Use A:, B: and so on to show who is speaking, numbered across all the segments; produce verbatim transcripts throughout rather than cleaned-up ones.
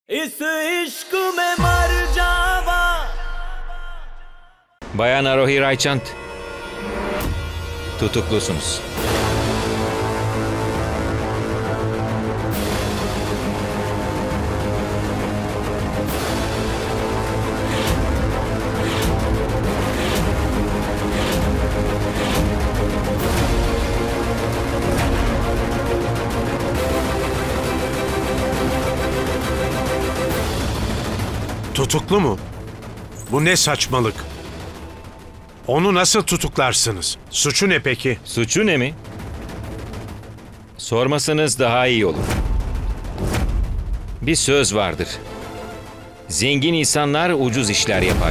A: इस इश्क में मर जावा.
B: Bayan Arohi Raichand, tutuklusunuz.
C: Tutuklu mu? Bu ne saçmalık? Onu nasıl tutuklarsınız? Suçu ne peki?
B: Suçu ne mi? Sormasanız daha iyi olur. Bir söz vardır. Zengin insanlar ucuz işler yapar.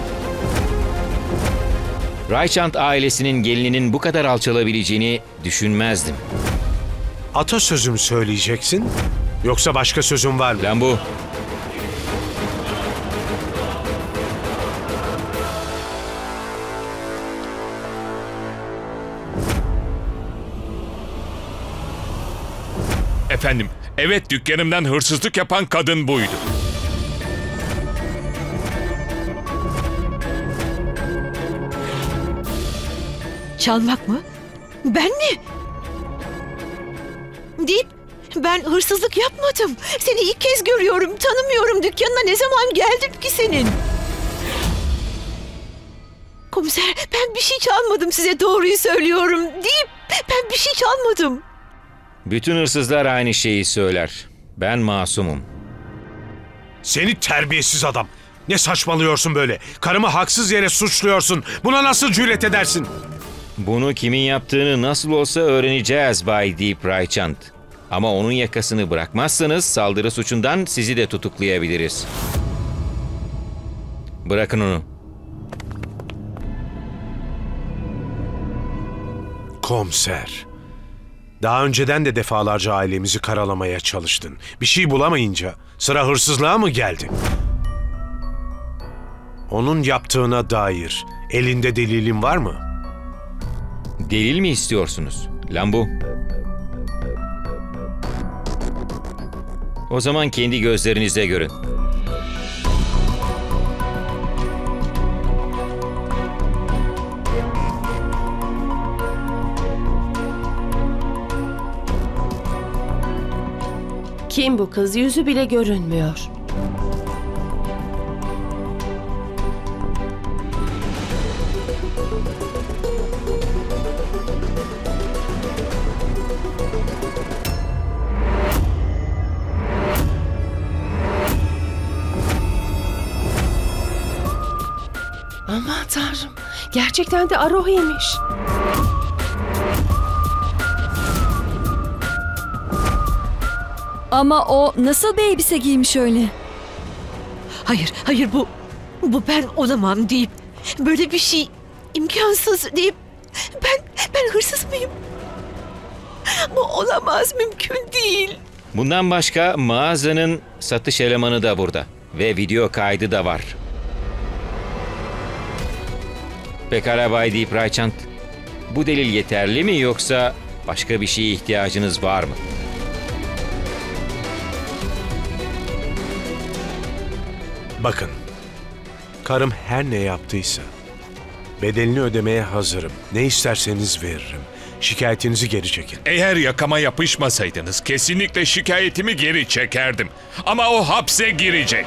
B: Raichand ailesinin gelininin bu kadar alçalabileceğini düşünmezdim.
C: Atasözü mü söyleyeceksin? Yoksa başka sözün var mı?
B: Lambu.
D: Efendim, evet dükkanımdan hırsızlık yapan kadın buydu.
E: Çalmak mı? Ben mi? Deyip ben hırsızlık yapmadım. Seni ilk kez görüyorum, tanımıyorum. Dükkanına ne zaman geldim ki senin? Komiser, ben bir şey çalmadım, size doğruyu söylüyorum. Deyip ben bir şey çalmadım.
B: Bütün hırsızlar aynı şeyi söyler. Ben masumum.
C: Seni terbiyesiz adam. Ne saçmalıyorsun böyle? Karımı haksız yere suçluyorsun. Buna nasıl cüret edersin?
B: Bunu kimin yaptığını nasıl olsa öğreneceğiz Bay Deep Raichand. Ama onun yakasını bırakmazsanız saldırı suçundan sizi de tutuklayabiliriz. Bırakın onu.
C: Komiser. Daha önceden de defalarca ailemizi karalamaya çalıştın. Bir şey bulamayınca sıra hırsızlığa mı geldi? Onun yaptığına dair elinde delilin var mı?
B: Delil mi istiyorsunuz? Lambu. O zaman kendi gözlerinizle görün.
F: Kim bu kız? Yüzü bile görünmüyor. Aman Tanrım, gerçekten de Arohi'ymiş.
G: Ama o nasıl bir elbise giymiş öyle?
E: Hayır, hayır bu, bu ben olamam deyip böyle bir şey imkansız deyip ben, ben hırsız mıyım? Bu olamaz, mümkün değil.
B: Bundan başka mağazanın satış elemanı da burada ve video kaydı da var. Pekala Bay Deep Raichand, bu delil yeterli mi yoksa başka bir şeye ihtiyacınız var mı?
C: Bakın, karım her ne yaptıysa bedelini ödemeye hazırım. Ne isterseniz veririm. Şikayetinizi geri çekin.
D: Eğer yakama yapışmasaydınız kesinlikle şikayetimi geri çekerdim. Ama o hapse girecek.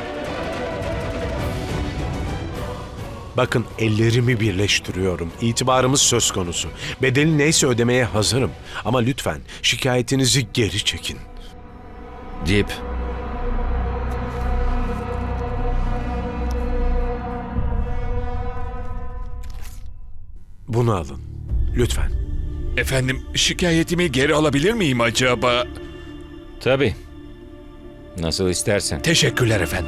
C: Bakın ellerimi birleştiriyorum. İtibarımız söz konusu. Bedeli neyse ödemeye hazırım. Ama lütfen şikayetinizi geri çekin.
B: Deep.
C: Bunu alın. Lütfen.
D: Efendim, şikayetimi geri alabilir miyim acaba?
B: Tabii. Nasıl istersen.
D: Teşekkürler efendim.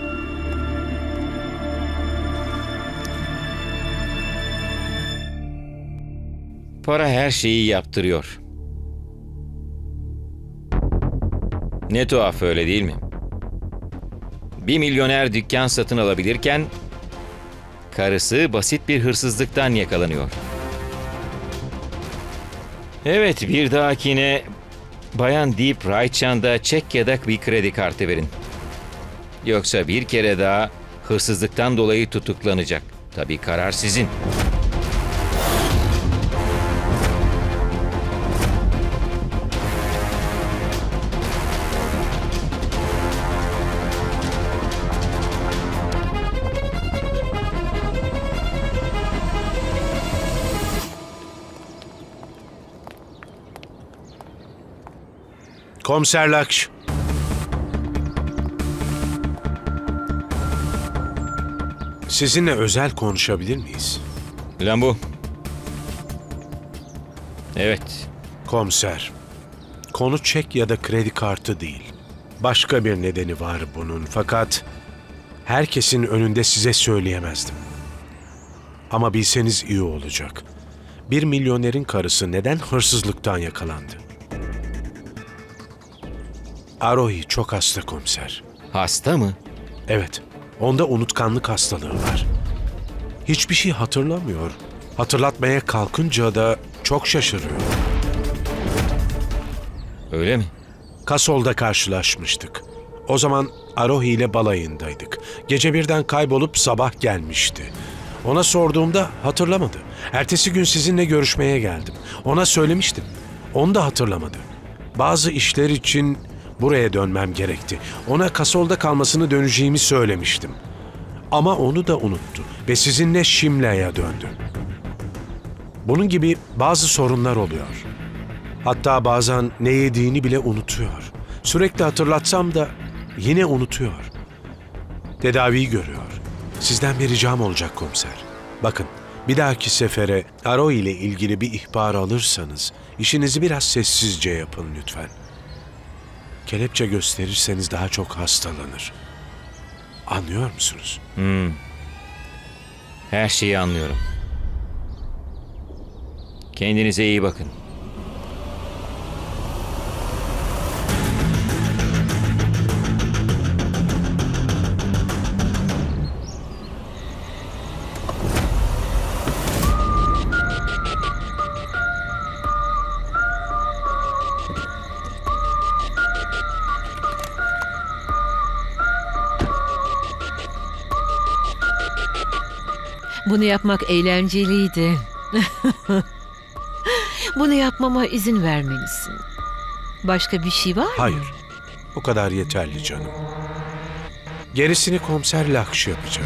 B: Para her şeyi yaptırıyor. Ne tuhaf, öyle değil mi? Bir milyoner dükkan satın alabilirken karısı basit bir hırsızlıktan yakalanıyor. Evet, bir dahakine Bayan Deep Raichand'a çek ya da bir kredi kartı verin. Yoksa bir kere daha hırsızlıktan dolayı tutuklanacak. Tabii karar sizin.
C: Komiser Lakş. Sizinle özel konuşabilir miyiz?
B: Lambu. Evet.
C: Komiser, konu çek ya da kredi kartı değil. Başka bir nedeni var bunun fakat herkesin önünde size söyleyemezdim. Ama bilseniz iyi olacak. Bir milyonerin karısı neden hırsızlıktan yakalandı? Arohi çok hasta komiser.
B: Hasta mı?
C: Evet, onda unutkanlık hastalığı var. Hiçbir şey hatırlamıyor. Hatırlatmaya kalkınca da çok şaşırıyor.
B: Öyle mi?
C: Kasol'da karşılaşmıştık. O zaman Arohi ile balayındaydık. Gece birden kaybolup sabah gelmişti. Ona sorduğumda hatırlamadı. Ertesi gün sizinle görüşmeye geldim. Ona söylemiştim. Onu da hatırlamadı. Bazı işler için buraya dönmem gerekti. Ona Kasol'da kalmasını döneceğimi söylemiştim. Ama onu da unuttu ve sizinle Şimla'ya döndü. Bunun gibi bazı sorunlar oluyor. Hatta bazen ne yediğini bile unutuyor. Sürekli hatırlatsam da yine unutuyor. Tedaviyi görüyor. Sizden bir ricam olacak komiser. Bakın, bir dahaki sefere Arohi ile ilgili bir ihbar alırsanız işinizi biraz sessizce yapın lütfen. Kelepçe gösterirseniz daha çok hastalanır. Anlıyor musunuz?
B: Hmm. Her şeyi anlıyorum. Kendinize iyi bakın.
E: Bunu yapmak eğlenceliydi. Bunu yapmama izin vermelisin. Başka bir şey var mı?
C: Hayır. O kadar yeterli canım. Gerisini komiser Lakş yapacak.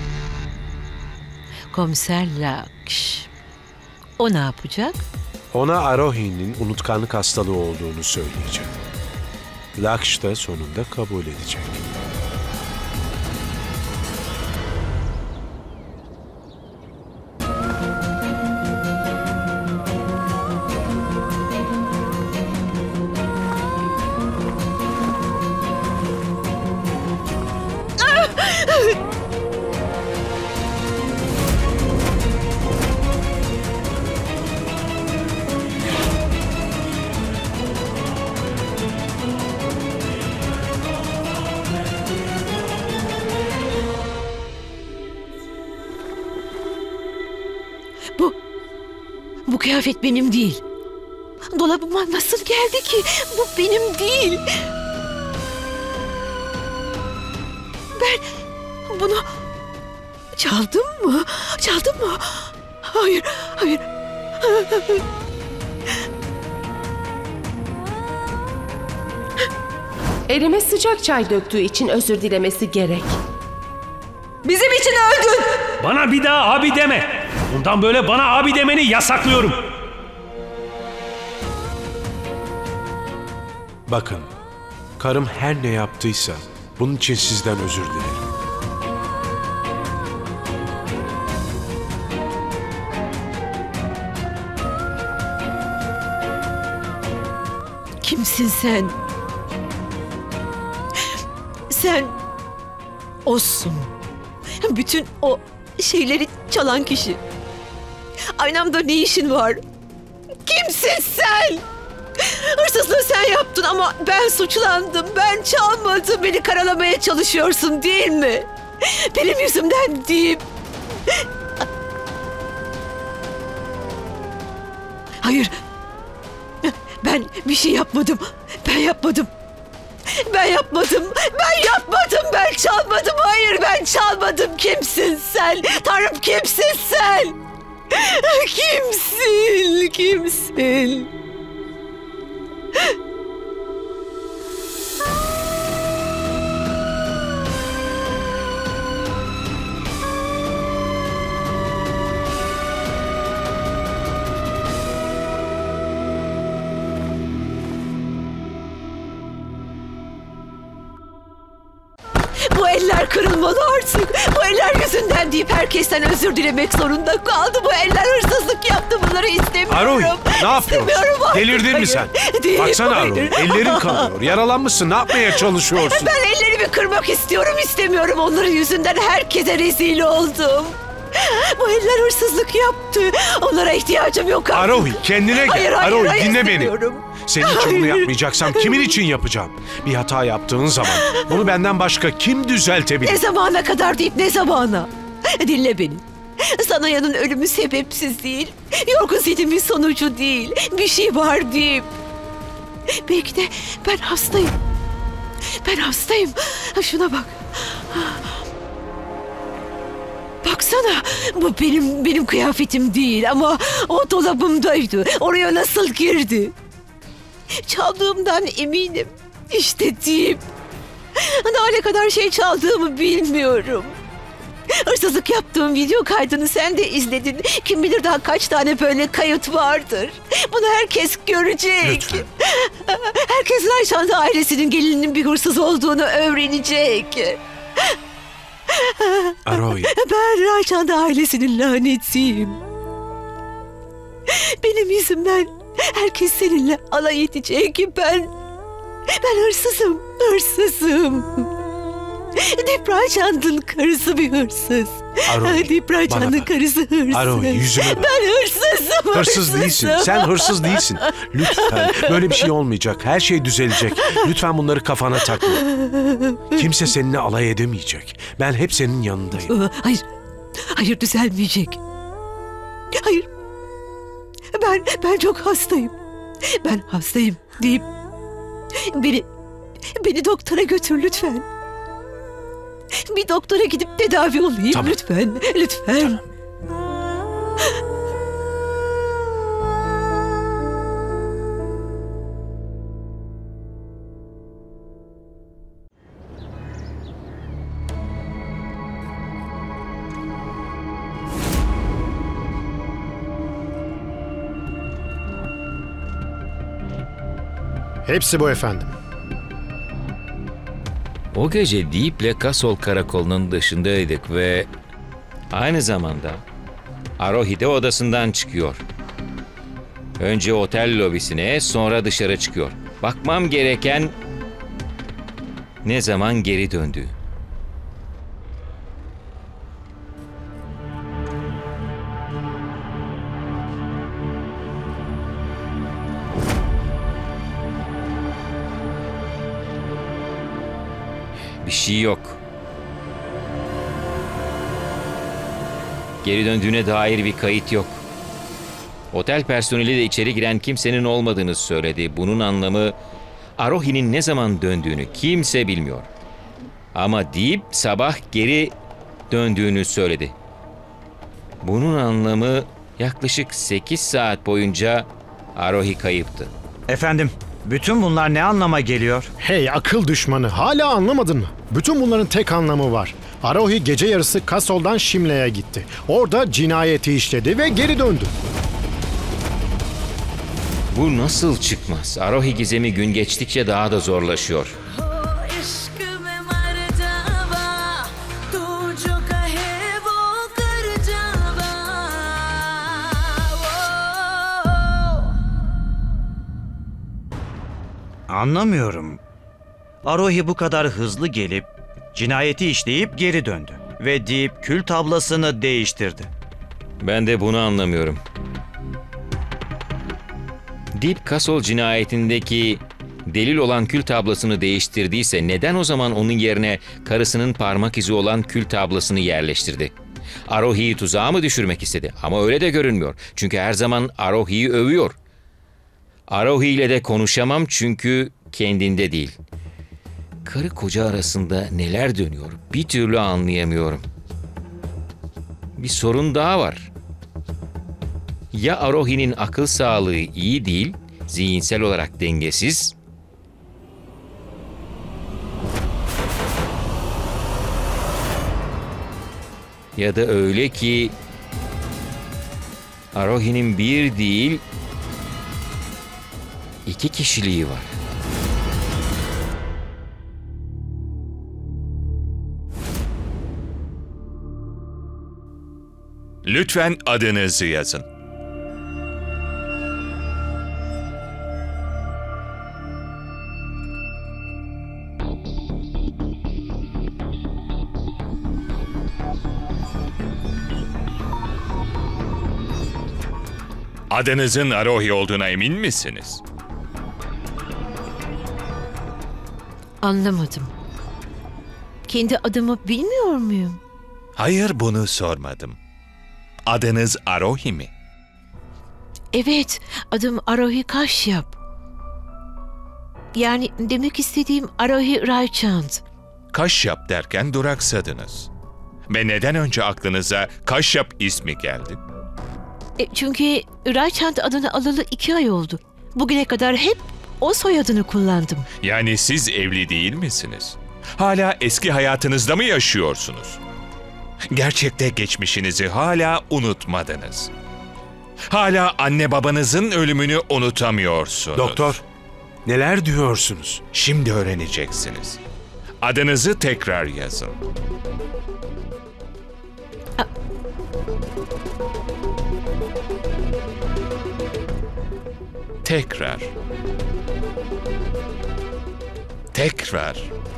E: Komiser Lakş. O ne yapacak?
C: Ona Arohi'nin unutkanlık hastalığı olduğunu söyleyecek. Lakş da sonunda kabul edecek.
E: Bu, bu kıyafet benim değil. Dolabıma nasıl geldi ki? Bu benim değil. Ben bunu çaldım mı? Çaldım mı? Hayır, hayır.
F: Elime sıcak çay döktüğü için özür dilemesi gerek.
G: Bizim için öldün.
H: Bana bir daha abi deme. Bundan böyle bana abi demeni yasaklıyorum.
C: Bakın, karım her ne yaptıysa bunun için sizden özür dilerim.
E: Kimsin sen? Sen osun. Bütün o şeyleri çalan kişi. Aynamda ne işin var? Kimsin sen? Hırsızlığı sen yaptın ama ben suçlandım. Ben çalmadım. Beni karalamaya çalışıyorsun değil mi? Benim yüzümden değil. Hayır. Ben bir şey yapmadım. Ben yapmadım. Ben yapmadım. Ben yapmadım. Ben çalmadım. Ben çalmadım. Kimsin sen? Tanrım kimsin sen? Kimsin? Kimsin? Bu eller kırılmalı artık. Bu eller yüzünden deyip herkesten özür dilemek zorunda kaldı. Bu eller hırsızlık yaptı. Bunları istemiyorum.
C: Arohi, ne yapıyorsun?
E: İstemiyorum artık.
C: Delirdin
E: Hayır.
C: mi sen?
E: Değil,
C: Baksana
E: hayır.
C: Arohi, ellerin kanıyor. Yaralanmışsın, ne yapmaya çalışıyorsun?
E: Ben ellerimi kırmak istiyorum, istemiyorum. Onların yüzünden herkese rezil oldum. Bu eller hırsızlık yaptı. Onlara ihtiyacım yok artık.
C: Arohi, kendine gel.
E: Hayır, hayır,
C: Arohi,
E: hayır,
C: dinle beni.
E: istemiyorum.
C: Senin için bunu
E: Hayır.
C: yapmayacaksam kimin için yapacağım? Bir hata yaptığın zaman bunu benden başka kim düzeltebilir?
E: Ne zamana kadar deyip ne zamana? Dinle beni. Sanaya'nın ölümü sebepsiz değil. Yorgun zihnimin sonucu değil. Bir şey var deyip. Belki de ben hastayım. Ben hastayım. Şuna bak. Baksana. Bu benim benim kıyafetim değil ama o dolabımdaydı. Oraya nasıl girdi? Çaldığımdan eminim. İşte deyip. Daha ne kadar şey çaldığımı bilmiyorum. Hırsızlık yaptığım video kaydını sen de izledin. Kim bilir daha kaç tane böyle kayıt vardır. Bunu herkes görecek.
C: Lütfen.
E: Herkes Rayçanda ailesinin gelininin bir hırsız olduğunu öğrenecek.
C: Arohi,
E: Ben Rayçanda ailesinin lanetiyim. Benim yüzümden herkes seninle alay edecek. Ben, ben hırsızım, hırsızım. Depracand'ın karısı bir hırsız.
C: Arohi,
E: Depracand'ın
C: bana bak.
E: karısı hırsız.
C: Arohi, yüzüme bak.
E: Ben hırsızım,
C: hırsız
E: hırsızım.
C: değilsin. Sen hırsız değilsin. Lütfen, böyle bir şey olmayacak. Her şey düzelecek. Lütfen bunları kafana takma. Kimse seninle alay edemeyecek. Ben hep senin yanındayım.
E: Hayır, hayır düzelmeyecek. Hayır. Ben, ben çok hastayım. Ben hastayım deyip beni, beni doktora götür lütfen. Bir doktora gidip tedavi olayım
C: Tamam.
E: lütfen, lütfen.
I: Hepsi bu efendim.
B: O gece Deep'le Kasol karakolunun dışındaydık ve aynı zamanda Arohi de odasından çıkıyor. Önce otel lobisine, sonra dışarı çıkıyor. Bakmam gereken ne zaman geri döndü. Bir şey yok. Geri döndüğüne dair bir kayıt yok. Otel personeli de içeri giren kimsenin olmadığını söyledi. Bunun anlamı Arohi'nin ne zaman döndüğünü kimse bilmiyor. Ama Deep sabah geri döndüğünü söyledi. Bunun anlamı yaklaşık sekiz saat boyunca Arohi kayıptı.
J: Efendim, bütün bunlar ne anlama geliyor?
I: Hey akıl düşmanı, hala anlamadın mı? Bütün bunların tek anlamı var. Arohi gece yarısı Kasol'dan Şimle'ye gitti. Orada cinayeti işledi ve geri döndü.
B: Bu nasıl çıkmaz? Arohi gizemi gün geçtikçe daha da zorlaşıyor.
J: Anlamıyorum. Arohi bu kadar hızlı gelip cinayeti işleyip geri döndü ve Deep kül tablasını değiştirdi.
B: Ben de bunu anlamıyorum. Deep Kasol cinayetindeki delil olan kül tablasını değiştirdiyse neden o zaman onun yerine karısının parmak izi olan kül tablasını yerleştirdi? Arohi'yi tuzağa mı düşürmek istedi? Ama öyle de görünmüyor. Çünkü her zaman Arohi'yi övüyor. Arohi ile de konuşamam çünkü kendinde değil. karı koca arasında neler dönüyor bir türlü anlayamıyorum. Bir sorun daha var. Ya Arohi'nin akıl sağlığı iyi değil, zihinsel olarak dengesiz, ya da öyle ki Arohi'nin bir değil, iki kişiliği var.
D: Lütfen adınızı yazın. Adınızın Arohi olduğuna emin misiniz?
E: Anlamadım. Kendi adımı bilmiyor muyum?
D: Hayır, bunu sormadım. Adınız Arohi mi?
E: Evet, adım Arohi Kashyap. Yani demek istediğim Arohi Raichand.
D: Kashyap derken duraksadınız. Ve neden önce aklınıza Kashyap ismi geldi?
E: E, çünkü Raichand adını alalı iki ay oldu. Bugüne kadar hep o soyadını kullandım.
D: Yani siz evli değil misiniz? Hala eski hayatınızda mı yaşıyorsunuz? Gerçekte geçmişinizi hala unutmadınız. Hala anne babanızın ölümünü unutamıyorsunuz.
C: Doktor, neler diyorsunuz?
D: Şimdi öğreneceksiniz. Adınızı tekrar yazın. Tekrar. Tekrar.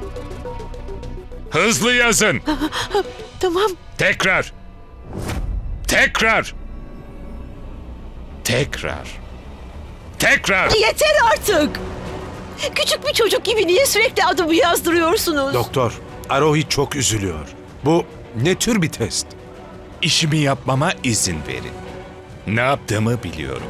D: Hızlı yazın.
E: Tamam.
D: Tekrar. Tekrar. Tekrar. Tekrar.
E: Yeter artık. Küçük bir çocuk gibi niye sürekli adımı yazdırıyorsunuz?
C: Doktor, Arohi çok üzülüyor. Bu ne tür bir test?
D: İşimi yapmama izin verin. Ne yaptığımı biliyorum.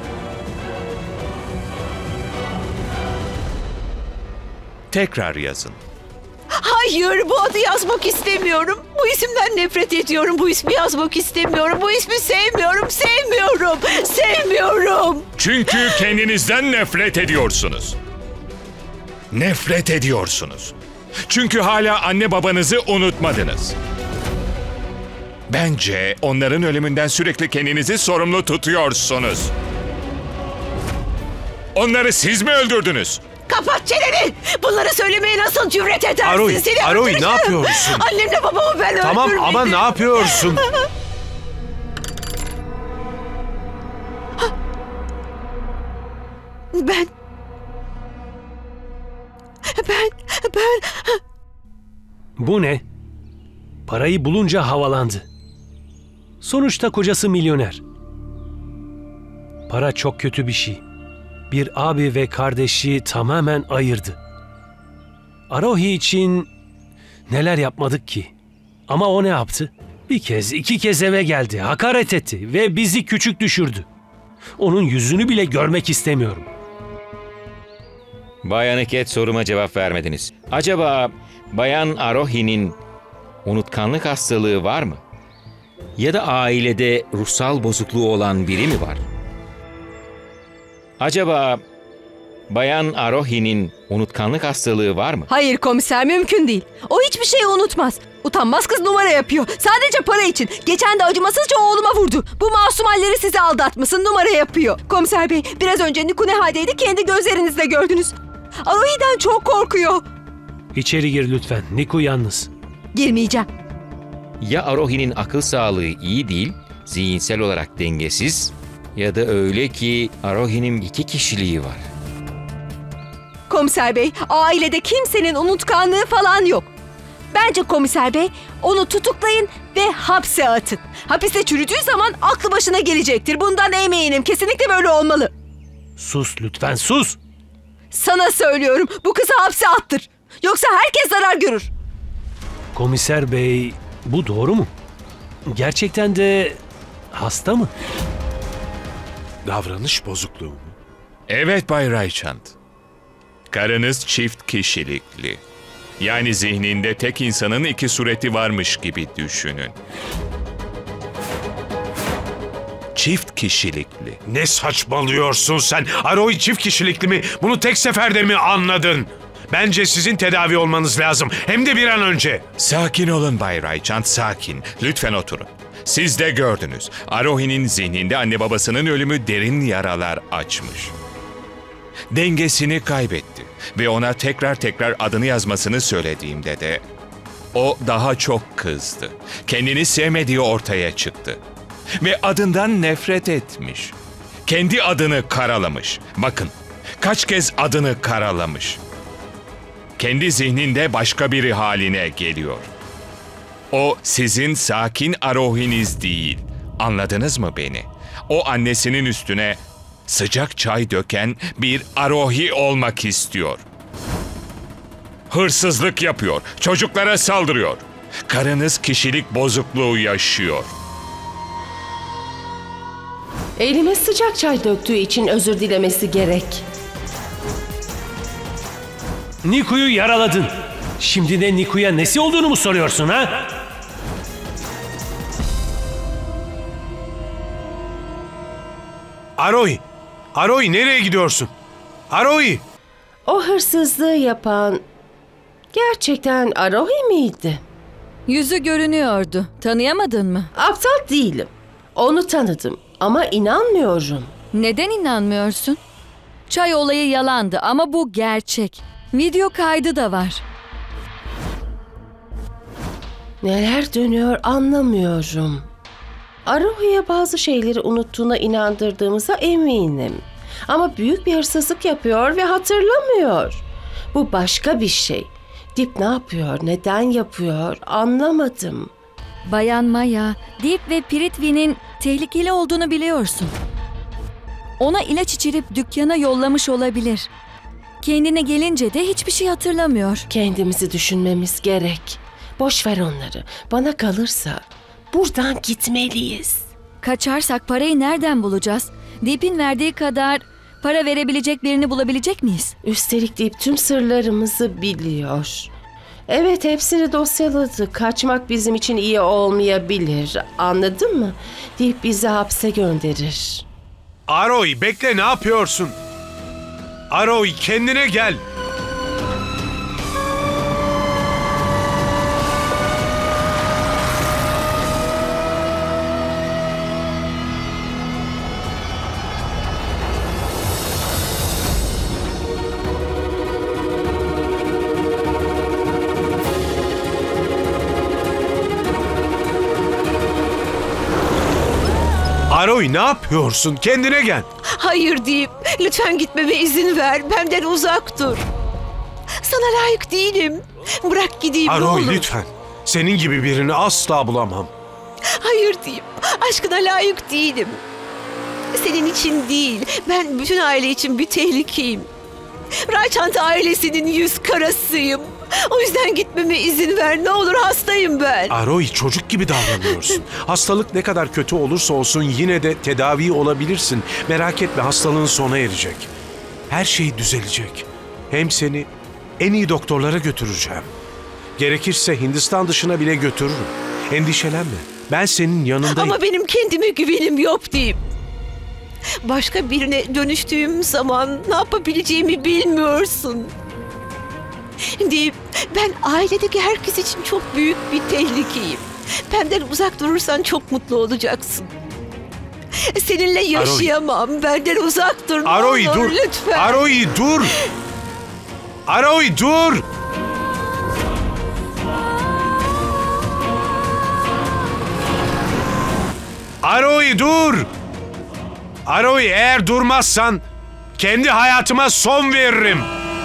D: Tekrar yazın.
E: Hayır, bu adı yazmak istemiyorum. Bu isimden nefret ediyorum. Bu ismi yazmak istemiyorum. Bu ismi sevmiyorum, sevmiyorum, sevmiyorum.
D: Çünkü kendinizden nefret ediyorsunuz. Nefret ediyorsunuz. Çünkü hala anne babanızı unutmadınız. Bence onların ölümünden sürekli kendinizi sorumlu tutuyorsunuz. Onları siz mi öldürdünüz?
E: Kapat çeneni! Bunları söylemeye nasıl cüret edersin?
C: Arohi,
E: Seni
C: Arohi ne
E: öldüreceğim.
C: yapıyorsun?
E: Annemle babamı ben
C: Tamam
E: öldürmedim.
C: ama ne yapıyorsun?
E: Ben... Ben... Ben...
H: Bu ne? Parayı bulunca havalandı. Sonuçta kocası milyoner. Para çok kötü bir şey. Bir abi ve kardeşi tamamen ayırdı. Arohi için neler yapmadık ki? Ama o ne yaptı? Bir kez, iki kez eve geldi, hakaret etti ve bizi küçük düşürdü. Onun yüzünü bile görmek istemiyorum.
B: Bayan Iket, soruma cevap vermediniz. Acaba Bayan Arohi'nin unutkanlık hastalığı var mı? Ya da ailede ruhsal bozukluğu olan biri mi var? Acaba Bayan Arohi'nin unutkanlık hastalığı var mı?
G: Hayır komiser, mümkün değil. O hiçbir şeyi unutmaz. Utanmaz kız numara yapıyor. Sadece para için. Geçen de acımasızca oğluma vurdu. Bu masum halleri sizi aldatmasın, numara yapıyor. Komiser bey, biraz önce Niku ne haldeydi kendi gözlerinizle gördünüz. Arohi'den çok korkuyor.
H: İçeri gir lütfen. Niku yalnız.
G: Girmeyeceğim.
B: Ya Arohi'nin akıl sağlığı iyi değil, zihinsel olarak dengesiz, ya da öyle ki Arohi'nin iki kişiliği var.
G: Komiser bey, ailede kimsenin unutkanlığı falan yok. Bence komiser bey, onu tutuklayın ve hapse atın. Hapiste çürüdüğü zaman aklı başına gelecektir. Bundan eminim. Kesinlikle böyle olmalı.
H: Sus lütfen, sus!
G: Sana söylüyorum, bu kızı hapse attır. Yoksa herkes zarar görür.
H: Komiser bey, bu doğru mu? Gerçekten de hasta mı?
C: Davranış bozukluğu mu?
D: Evet Bay Raichand. Karınız çift kişilikli. Yani zihninde tek insanın iki sureti varmış gibi düşünün. Çift kişilikli.
C: Ne saçmalıyorsun sen? Arohi çift kişilikli mi? Bunu tek seferde mi anladın? Bence sizin tedavi olmanız lazım. Hem de bir an önce.
D: Sakin olun Bay Raychand, sakin. Lütfen oturun. Siz de gördünüz. Arohi'nin zihninde anne babasının ölümü derin yaralar açmış. Dengesini kaybetti ve ona tekrar tekrar adını yazmasını söylediğimde de o daha çok kızdı. Kendini sevmediği ortaya çıktı. Ve adından nefret etmiş. Kendi adını karalamış. Bakın, kaç kez adını karalamış. Kendi zihninde başka biri haline geliyor. O sizin sakin Arohi'niz değil. Anladınız mı beni? O annesinin üstüne sıcak çay döken bir Arohi olmak istiyor. Hırsızlık yapıyor, çocuklara saldırıyor. Karınız kişilik bozukluğu yaşıyor.
F: Elime sıcak çay döktüğü için özür dilemesi gerek.
H: Niku'yu yaraladın. Şimdi de Niku'ya nesi olduğunu mu soruyorsun ha?
C: Arohi! Arohi nereye gidiyorsun? Arohi!
F: O hırsızlığı yapan gerçekten Arohi miydi?
G: Yüzü görünüyordu. Tanıyamadın mı?
F: Aptal değilim. Onu tanıdım ama inanmıyorum.
G: Neden inanmıyorsun? Çay olayı yalandı ama bu gerçek. Video kaydı da var.
F: Neler dönüyor anlamıyorum. Arohi'ye bazı şeyleri unuttuğuna inandırdığımıza eminim. Ama büyük bir hırsızlık yapıyor ve hatırlamıyor. Bu başka bir şey. Dip ne yapıyor, neden yapıyor anlamadım.
G: Bayan Maya, Deep ve Prithvi'nin tehlikeli olduğunu biliyorsun. Ona ilaç içirip dükkana yollamış olabilir. Kendine gelince de hiçbir şey hatırlamıyor.
F: Kendimizi düşünmemiz gerek. Boş ver onları. Bana kalırsa buradan gitmeliyiz.
G: Kaçarsak parayı nereden bulacağız? Deep'in verdiği kadar para verebilecek birini bulabilecek miyiz?
F: Üstelik Deep tüm sırlarımızı biliyor. Evet, hepsini dosyaladı. Kaçmak bizim için iyi olmayabilir. Anladın mı? Deep bizi hapse gönderir.
C: Arohi bekle, ne yapıyorsun? Arohi kendine gel. Arohi ne yapıyorsun? Kendine gel.
E: Hayır deyip lütfen gitmeme izin ver. Benden uzak dur. Sana layık değilim. Bırak gideyim ne
C: Arohi
E: olur.
C: lütfen. Senin gibi birini asla bulamam.
E: Hayır deyip aşkına layık değilim. Senin için değil, ben bütün aile için bir tehlikeyim. Raychand ailesinin yüz karasıyım. O yüzden gitmeme izin ver. Ne olur, hastayım ben.
C: Arohi çocuk gibi davranıyorsun. Hastalık ne kadar kötü olursa olsun yine de tedavi olabilirsin. Merak etme, hastalığın sona erecek. Her şey düzelecek. Hem seni en iyi doktorlara götüreceğim. Gerekirse Hindistan dışına bile götürürüm. Endişelenme. Ben senin yanındayım.
E: Ama benim kendime güvenim yok deyip. Başka birine dönüştüğüm zaman ne yapabileceğimi bilmiyorsun. Deyip ben ailedeki herkes için çok büyük bir tehlikeyim. Benden uzak durursan çok mutlu olacaksın. Seninle yaşayamam. Arohi. Benden uzak dur.
C: Arohi
E: olur,
C: dur.
E: Lütfen.
C: Arohi dur. Arohi dur. Arohi dur. Arohi, eğer durmazsan kendi hayatıma son veririm.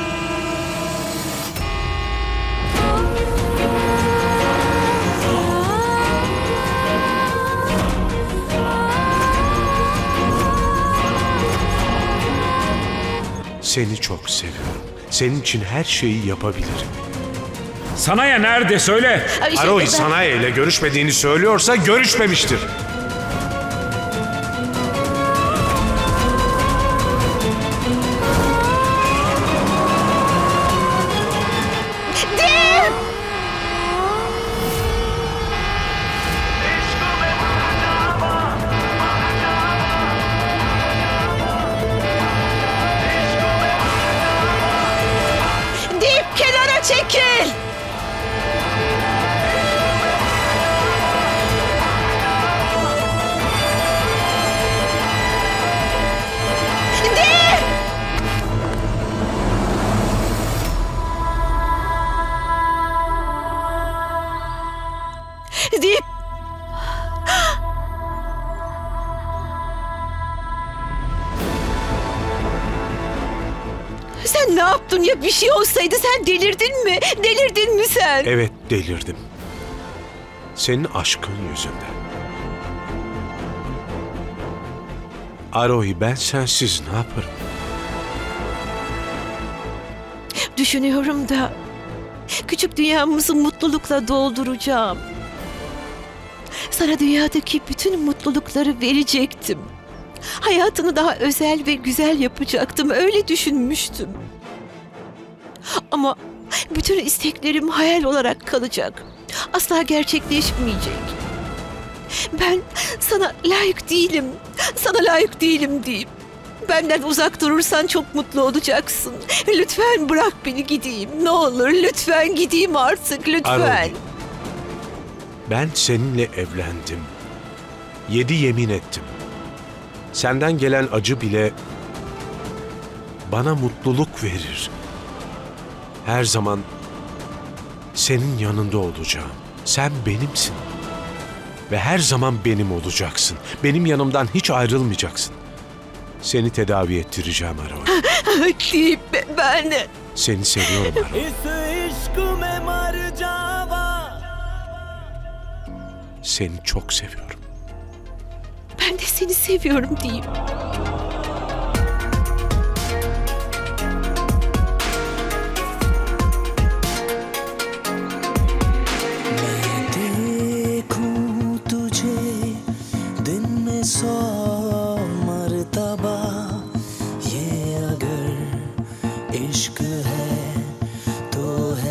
C: Seni çok seviyorum. Senin için her şeyi yapabilirim.
K: Sanaya nerede söyle?
E: Ay, şey,
C: Arohi
E: ben...
C: Sanaya ile görüşmediğini söylüyorsa görüşmemiştir.
E: Değil. Dip. Sen ne yaptın ya? Bir şey olsaydı sen delirdin mi? Delirdin mi sen?
C: Evet, delirdim. Senin aşkın yüzünden. Arohi, ben sensiz ne yaparım?
E: Düşünüyorum da küçük dünyamızı mutlulukla dolduracağım. Sana dünyadaki bütün mutlulukları verecektim. Hayatını daha özel ve güzel yapacaktım. Öyle düşünmüştüm. Ama bütün isteklerim hayal olarak kalacak. Asla gerçekleşmeyecek. Ben sana layık değilim. Sana layık değilim deyip benden uzak durursan çok mutlu olacaksın. Lütfen bırak beni gideyim. Ne olur lütfen gideyim artık lütfen.
C: Arohi, ben seninle evlendim. Yedi yemin ettim. Senden gelen acı bile bana mutluluk verir. Her zaman senin yanında olacağım. Sen benimsin. Ve her zaman benim olacaksın. Benim yanımdan hiç ayrılmayacaksın. Seni tedavi ettireceğim Arohi.
E: Deyip ben...
C: Seni seviyorum Arohi.
A: इस इश्क में मर जावा
C: Seni çok seviyorum.
E: Ben de seni seviyorum diyeyim.
A: मैं देखूं तुझे दिन में सौ मर्तबा ये अगर इश्क है तो है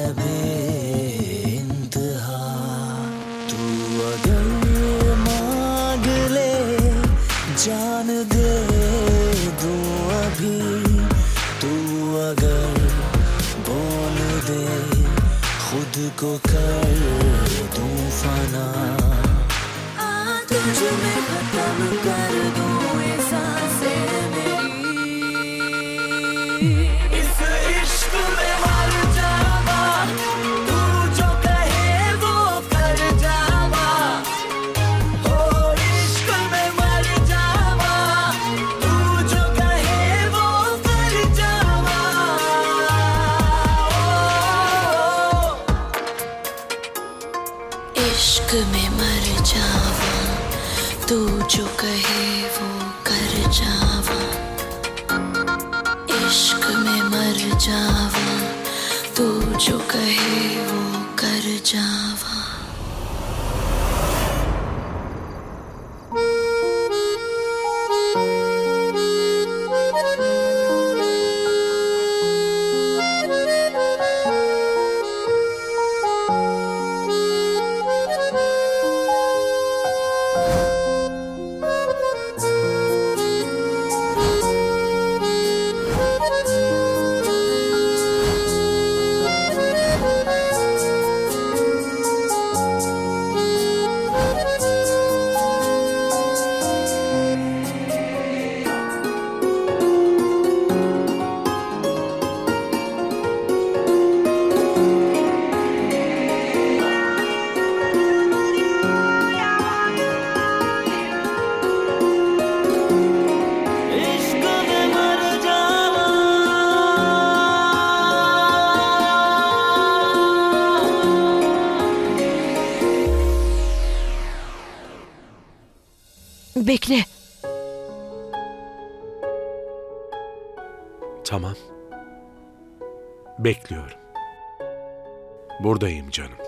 A: बेइंतहा तू अगर मांग ले जान दे दूं अभी तू अगर बोल दे खुद को कर दूं फना आ तुझ में खत्म कर दूं ये सांसें मेरी इस इश्क में मर जावा तू जो कहे वो कर जावा हो इश्क में मर जावा तू जो कहे वो कर जावा इश्क में मर जावा तू जो कहे वो कर जावा इश्क में मर जावा तू जो कहे वो कर जावा इश्क में मर जावा
E: Bekle.
C: Tamam. Bekliyorum. Buradayım canım.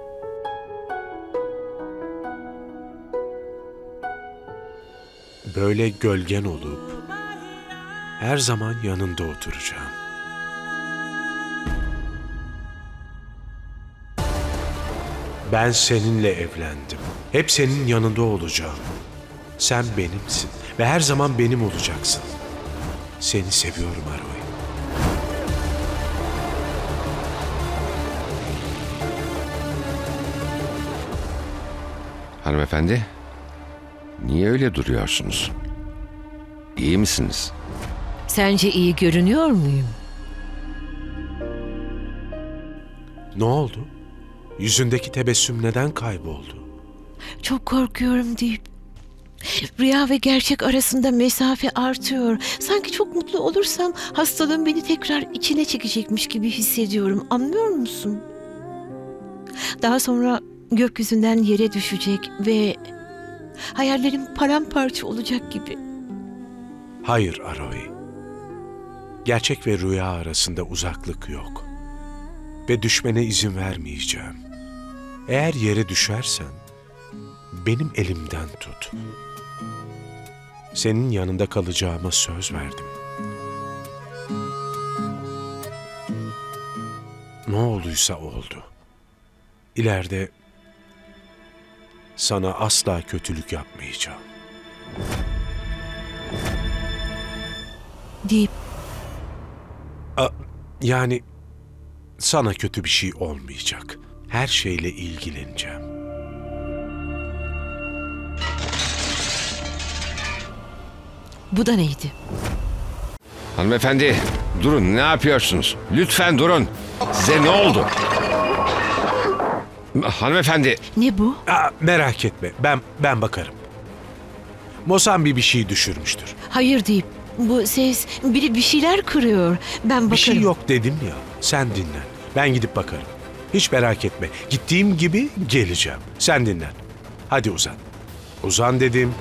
C: Böyle gölgen olup her zaman yanında oturacağım. Ben seninle evlendim. Hep senin yanında olacağım. Sen benimsin ve her zaman benim olacaksın. Seni seviyorum Arohi.
L: Hanımefendi, niye öyle duruyorsunuz? İyi misiniz?
E: Sence iyi görünüyor muyum?
C: Ne oldu? Yüzündeki tebessüm neden kayboldu?
E: Çok korkuyorum deyip. Rüya ve gerçek arasında mesafe artıyor. Sanki çok mutlu olursam hastalığım beni tekrar içine çekecekmiş gibi hissediyorum. Anlıyor musun? Daha sonra gökyüzünden yere düşecek ve hayallerim paramparça olacak gibi.
C: Hayır Arohi. Gerçek ve rüya arasında uzaklık yok. Ve düşmene izin vermeyeceğim. Eğer yere düşersen benim elimden tut. Senin yanında kalacağıma söz verdim. Ne olduysa oldu. İleride sana asla kötülük yapmayacağım.
E: Deyip.
C: A, yani sana kötü bir şey olmayacak. Her şeyle ilgileneceğim.
E: Bu da neydi?
L: Hanımefendi, durun, ne yapıyorsunuz? Lütfen durun. Size ne oldu? Hanımefendi.
E: Ne bu?
C: Aa, merak etme, ben ben bakarım. Mosambi bir şey düşürmüştür.
E: Hayır deyip. Bu ses, biri bir şeyler kırıyor. Ben bakarım.
C: Bir şey yok dedim ya, sen dinlen. Ben gidip bakarım. Hiç merak etme, gittiğim gibi geleceğim. Sen dinlen. Hadi uzan. Uzan dedim.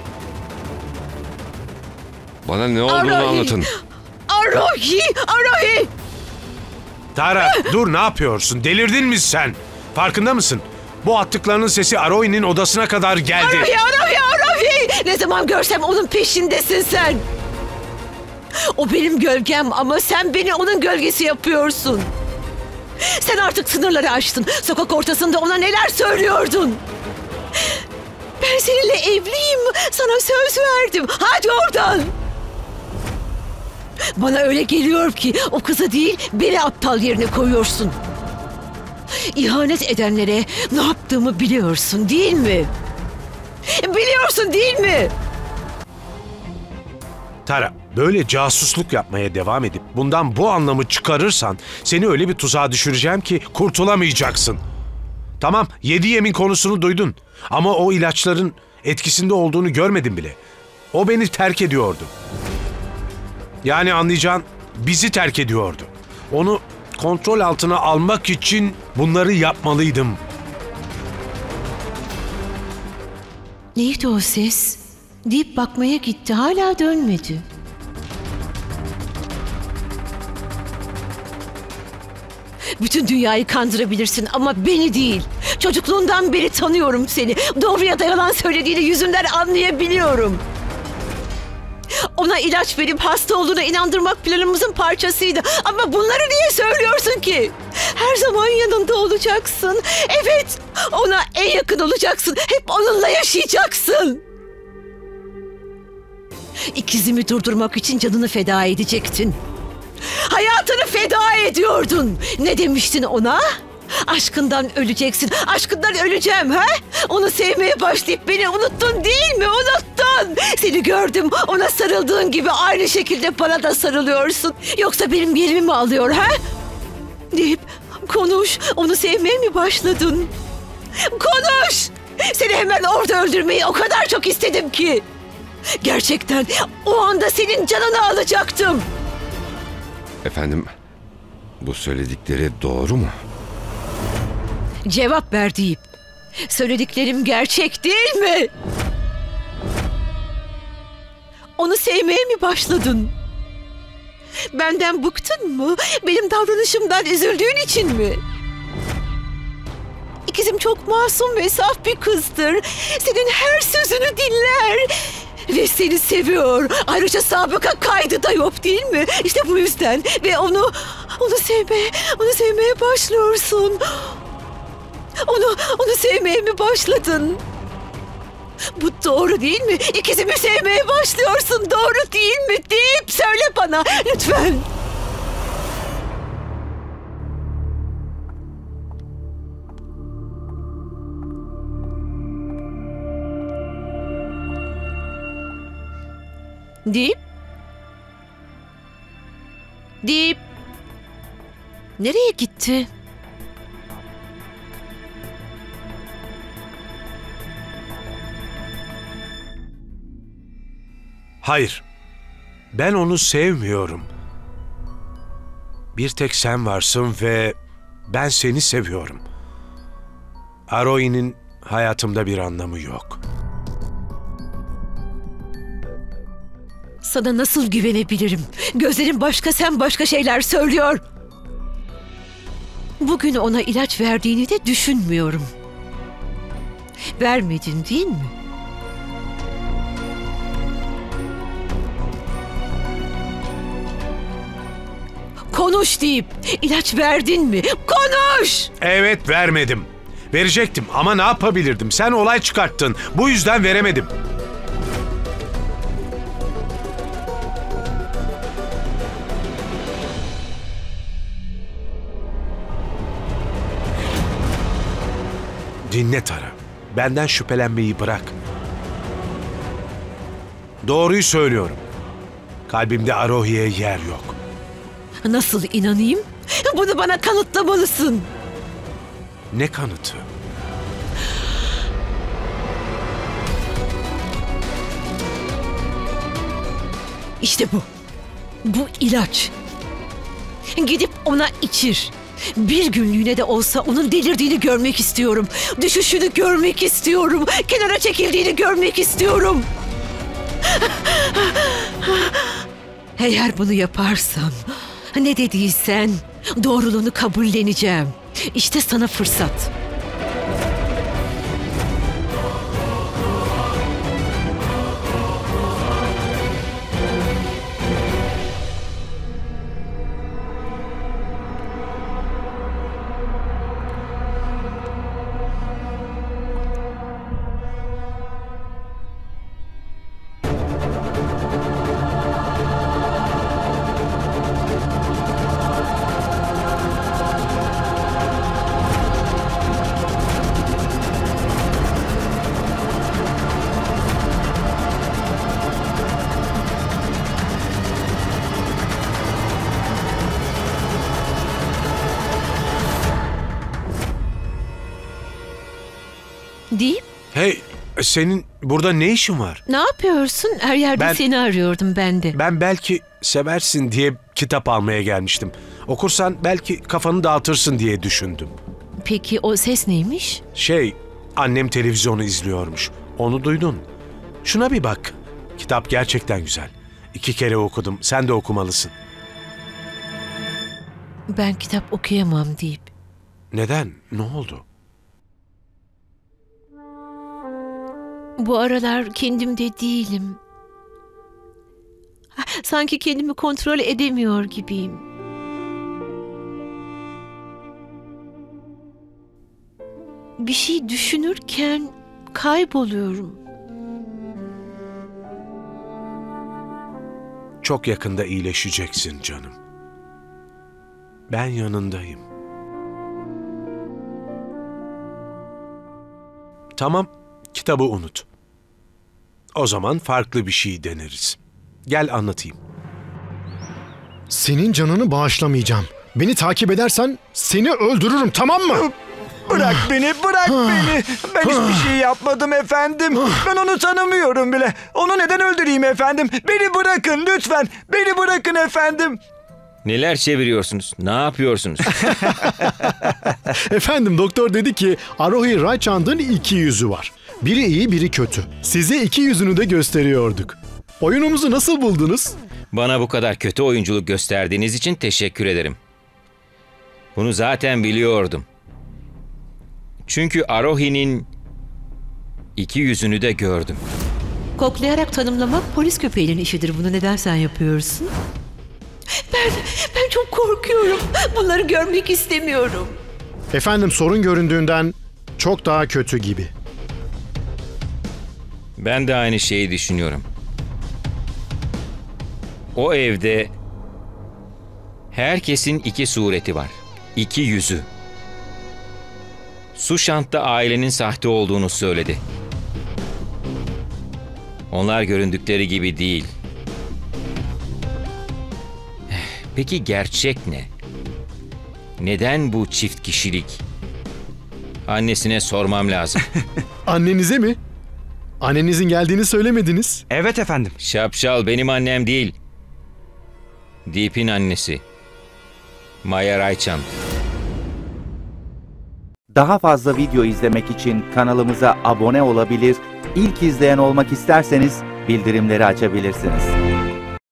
L: Bana ne olduğunu
E: Arohi!
L: anlatın.
E: Arohi! Arohi!
C: Tara, dur, ne yapıyorsun? Delirdin mi sen? Farkında mısın? Bu attıklarının sesi Arohi'nin odasına kadar geldi.
E: Arohi! Arohi! Arohi! Ne zaman görsem onun peşindesin sen. O benim gölgem ama sen beni onun gölgesi yapıyorsun. Sen artık sınırları aştın. Sokak ortasında ona neler söylüyordun? Ben seninle evliyim. Sana söz verdim. Hadi oradan. Bana öyle geliyor ki o kızı değil beni aptal yerine koyuyorsun. İhanet edenlere ne yaptığımı biliyorsun değil mi? Biliyorsun değil mi?
C: Tara, böyle casusluk yapmaya devam edip bundan bu anlamı çıkarırsan seni öyle bir tuzağa düşüreceğim ki kurtulamayacaksın. Tamam, yedi yemin konusunu duydun ama o ilaçların etkisinde olduğunu görmedin bile. O beni terk ediyordu. Yani anlayacağın, bizi terk ediyordu. Onu kontrol altına almak için bunları yapmalıydım.
E: Neydi o ses? Deyip bakmaya gitti. Hala dönmedi. Bütün dünyayı kandırabilirsin ama beni değil. Çocukluğundan beri tanıyorum seni. Doğru ya da yalan söylediğini yüzünden anlayabiliyorum. Ona ilaç verip hasta olduğuna inandırmak planımızın parçasıydı. Ama bunları niye söylüyorsun ki? Her zaman yanında olacaksın. Evet, ona en yakın olacaksın. Hep onunla yaşayacaksın. İkizimi durdurmak için canını feda edecektin. Hayatını feda ediyordun. Ne demiştin ona? Aşkından öleceksin. Aşkından öleceğim ha? Onu sevmeye başlayıp beni unuttun değil mi? Unuttun. Seni gördüm. Ona sarıldığın gibi aynı şekilde bana da sarılıyorsun. Yoksa benim yerimi mi alıyor ha? Deyip konuş. Onu sevmeye mi başladın? Konuş. Seni hemen orada öldürmeyi o kadar çok istedim ki. Gerçekten o anda senin canını alacaktım.
L: Efendim, bu söyledikleri doğru mu?
E: Cevap ver deyip. Söylediklerim gerçek değil mi? Onu sevmeye mi başladın? Benden bıktın mı? Benim davranışımdan üzüldüğün için mi? İkizim çok masum ve saf bir kızdır. Senin her sözünü dinler. Ve seni seviyor. Ayrıca sabıka kaydı da yok değil mi? İşte bu yüzden. Ve onu, onu sevmeye, onu sevmeye başlıyorsun. Onu, onu sevmeye mi başladın? Bu doğru değil mi? İkizimi sevmeye başlıyorsun. Doğru değil mi? Deyip söyle bana lütfen. Deyip. Deyip. Nereye gitti?
C: Hayır. Ben onu sevmiyorum. Bir tek sen varsın ve ben seni seviyorum. Arohi'nin hayatımda bir anlamı yok.
E: Sana nasıl güvenebilirim? Gözlerin başka, sen başka şeyler söylüyor. Bugün ona ilaç verdiğini de düşünmüyorum. Vermedin değil mi? Konuş deyip ilaç verdin mi? Konuş!
C: Evet, vermedim. Verecektim ama ne yapabilirdim? Sen olay çıkarttın. Bu yüzden veremedim. Dinle Tara. Benden şüphelenmeyi bırak. Doğruyu söylüyorum. Kalbimde Arohi'ye yer yok.
E: Nasıl inanayım? Bunu bana kanıtlamalısın.
C: Ne kanıtı?
E: İşte bu. Bu ilaç. Gidip ona içir. Bir günlüğüne de olsa onun delirdiğini görmek istiyorum. Düşüşünü görmek istiyorum. Kenara çekildiğini görmek istiyorum. Eğer bunu yaparsan, ne dediysen doğruluğunu kabulleneceğim. İşte sana fırsat. Deyip,
C: Hey, senin burada ne işin var?
E: ne yapıyorsun? Her yerde
C: Ben-
E: seni arıyordum ben de.
C: Ben belki seversin diye kitap almaya gelmiştim. Okursan belki kafanı dağıtırsın diye düşündüm.
E: Peki o ses neymiş?
C: Şey, annem televizyonu izliyormuş. Onu duydun. Şuna bir bak. Kitap gerçekten güzel. İki kere okudum. Sen de okumalısın.
E: Ben kitap okuyamam deyip.
C: Neden? Ne oldu?
E: Bu aralar kendimde değilim. Sanki kendimi kontrol edemiyor gibiyim. Bir şey düşünürken kayboluyorum.
C: Çok yakında iyileşeceksin canım. Ben yanındayım. Tamam, kitabı unut. O zaman farklı bir şey deneriz. Gel anlatayım.
I: Senin canını bağışlamayacağım. Beni takip edersen seni öldürürüm, tamam mı?
J: Bırak beni, bırak beni. Ben hiçbir şey yapmadım efendim. Ben onu tanımıyorum bile. Onu neden öldüreyim efendim? Beni bırakın lütfen. Beni bırakın efendim.
B: Neler çeviriyorsunuz? Ne yapıyorsunuz?
I: Efendim, doktor dedi ki Arohi Raychand'ın iki yüzü var. Biri iyi, biri kötü. Size iki yüzünü de gösteriyorduk. Oyunumuzu nasıl buldunuz?
B: Bana bu kadar kötü oyunculuk gösterdiğiniz için teşekkür ederim. Bunu zaten biliyordum. Çünkü Arohi'nin iki yüzünü de gördüm.
E: Koklayarak tanımlamak polis köpeğinin işidir. Bunu neden sen yapıyorsun? Ben, ben çok korkuyorum. Bunları görmek istemiyorum.
I: Efendim, sorun göründüğünden çok daha kötü gibi.
B: Ben de aynı şeyi düşünüyorum. O evde herkesin iki sureti var. İki yüzü. Sushant da ailenin sahte olduğunu söyledi. Onlar göründükleri gibi değil. Peki gerçek ne? Neden bu çift kişilik? Annesine sormam lazım.
I: Annenize mi? Annenizin geldiğini söylemediniz.
J: Evet efendim.
B: Şapşal benim annem değil. Deep'in annesi. Maya Raychand.
M: Daha fazla video izlemek için kanalımıza abone olabilir, ilk izleyen olmak isterseniz bildirimleri açabilirsiniz.